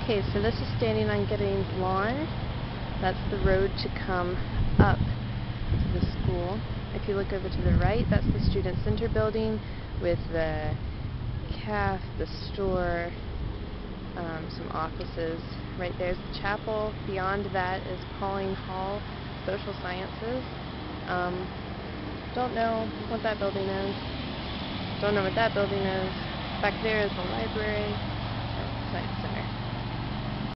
Okay, so this is standing on Giddings Lawn. That's the road to come up to the school. If you look over to the right, that's the Student Center building with the caf, the store, some offices. Right there's the chapel. Beyond that is Pauling Hall, Social Sciences. Don't know what that building is. Don't know what that building is. Back there is the library. That's nice.